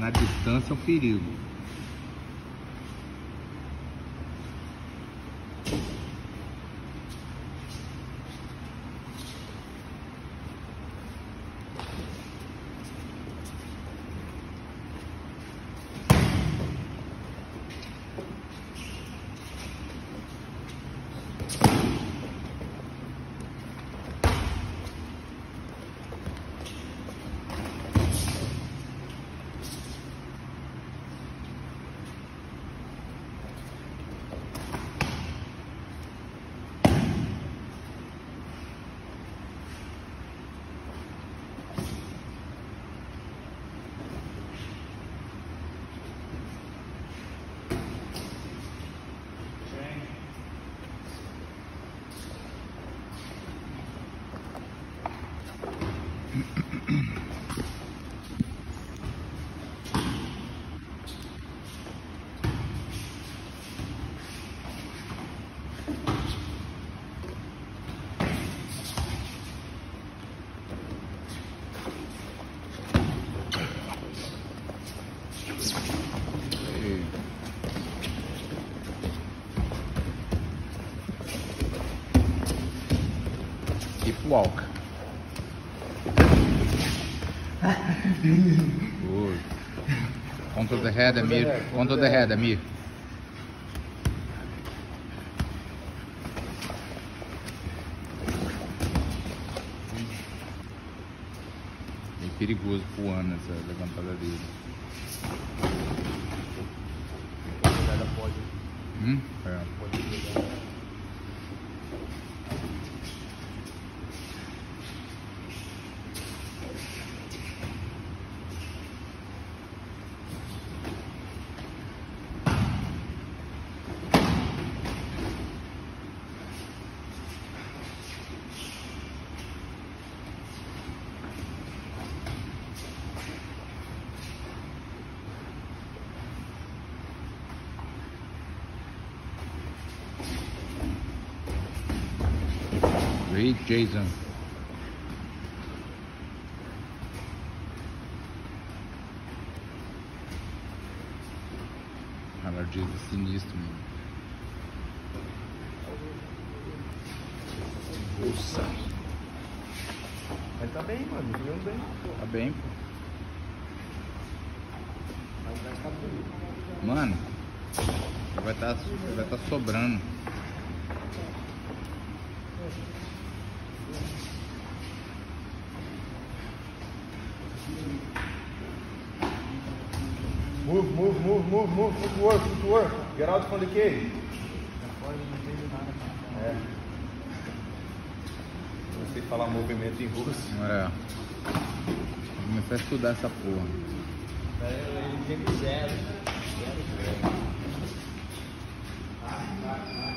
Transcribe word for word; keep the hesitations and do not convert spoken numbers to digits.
Na distância é um perigo. Keep walk. Good. Control the head, Amir. Control the head, Amir. É perigoso pro Ana essa levantada dele. Hum? É. Great, Jason. Alardia sinistro, mano. Nossa. Mas tá bem, mano. Tá bem. Tá bem, pô. Mas vai ficar bonito. Mano, vai estar vai tá sobrando. Move, move, move, move, move, footwork, footwork. Get out from the cage. É. Não sei falar movimento em russo. É. Vou começar a estudar essa porra. Ele tem zero. Zero, zero.